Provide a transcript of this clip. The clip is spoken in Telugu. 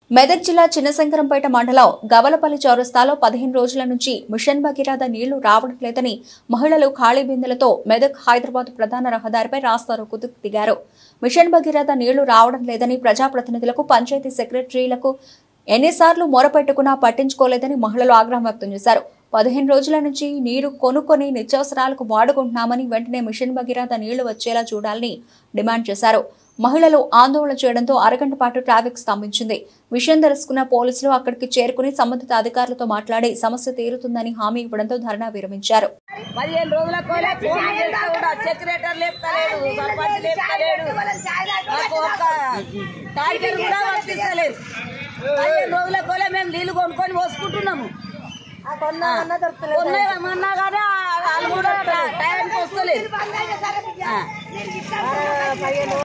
మెదక్ జిల్లా చిన్నశంకరంపేట మండలం గవలపల్లి చౌరస్తాలో 15 రోజుల నుంచి మిషన్ భగీరథ నీళ్లు రావడం లేదని మహిళలు ఖాళీ బిందెలతో మెదక్ హైదరాబాద్ ప్రధాన రహదారిపై రాస్తారోకోకు దిగారు. మిషన్ భగీరథ నీళ్లు రావడం లేదని ప్రజాప్రతినిధులకు, పంచాయతీ సెక్రటరీలకు ఎన్నిసార్లు మొరపెట్టుకున్నా పట్టించుకోలేదని మహిళలు ఆగ్రహం వ్యక్తం చేశారు. 15 రోజుల నుంచి నీరు కొనుక్కొని నిత్యావసరాలకు వాడుకుంటున్నామని వెంటనే మిషన్ భగీరథ నీళ్లు వచ్చేలా చూడాలని డిమాండ్ చేశారు. మహిళలు ఆందోళన చేయడంతో అరగంట పాటు ట్రాఫిక్ స్తంభించింది. విషయం తెలుసుకున్న పోలీసులు అక్కడికి చేరుకుని సంబంధిత అధికారులతో మాట్లాడి సమస్య తీరుతుందని హామీ ఇవ్వడంతో ధర్నా విరమించారు. 15 రోజులకు సెక్రటరీ లేపుతలేడు, సర్పంచ్ లేపుతలేడు, మాకు ఒక్క టార్గెట్ కూడా వర్తిస్తలేదు. 15 రోజులకు మేము నీళ్లు కొనుక్కొని పోసుకుంటున్నాము. కొన్నామన్నా కానీ వాళ్ళు కూడా టైంకి వస్తలేదు.